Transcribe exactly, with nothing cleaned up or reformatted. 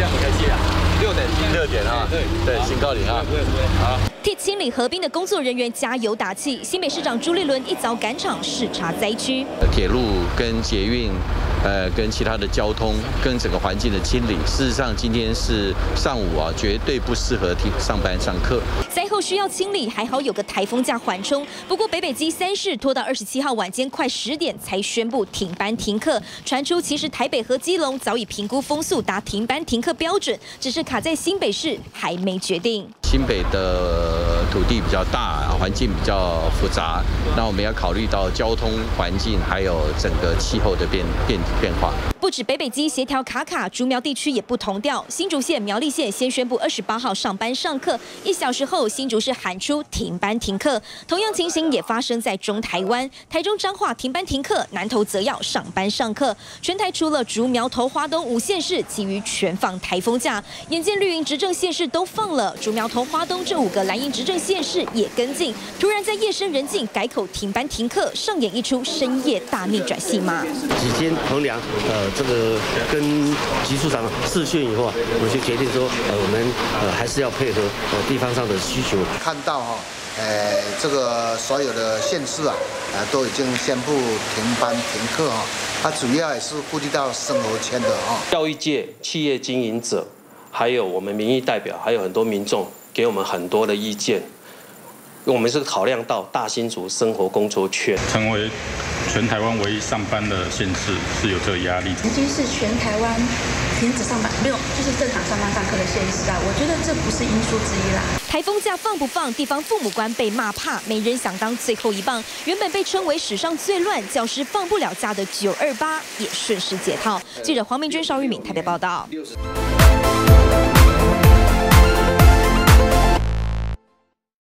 这样很开心啊。六点六点啊，对对，新高龄啊，好。 替清理河滨的工作人员加油打气。新北市长朱立伦一早赶场视察灾区， 铁路跟捷运。 呃，跟其他的交通，跟整个环境的清理，事实上今天是上午啊，绝对不适合停上班上课。 灾后需要清理，还好有个台风假缓冲。不过北北基三市拖到二十七号晚间快十点才宣布停班停课。传出其实台北和基隆早已评估风速达停班停课标准，只是卡在新北市还没决定。 新北的土地比较大，环境比较复杂，那我们要考虑到交通环境，还有整个气候的变变。 变化不止北北基协调卡卡，竹苗地区也不同调。新竹县、苗栗县先宣布二十八号上班上课，一小时后新竹市喊出停班停课。同样情形也发生在中台湾，台中彰化停班停课，南投则要上班上课。全台除了竹苗、头花东五县市，其余全放台风假。眼见绿营执政县市都放了，竹苗、头花东这五个蓝营执政县市也跟进。突然在夜深人静改口停班停课，上演一出深夜大逆转戏码。 几经衡量，呃，这个跟局处长视讯以后啊，我就决定说，呃，我们呃还是要配合呃地方上的需求。 看到哈、哦，呃，这个所有的县市啊，呃，都已经宣布停班停课哈、哦，它主要也是顾及到生活圈的哈、哦。 教育界、企业经营者，还有我们民意代表，还有很多民众给我们很多的意见。我们是考量到大新竹生活工作圈， 成为全台湾唯一上班的县市是有这个压力。 曾经是全台湾停止上班，没有就是正常上班上课的县市啊，我觉得这不是因素之一啦。 台风假放不放，地方父母官被骂怕，没人想当最后一棒。原本被称为史上最乱、教师放不了假的九二八，也顺势解套。记者黄明君、邵玉敏台北报道。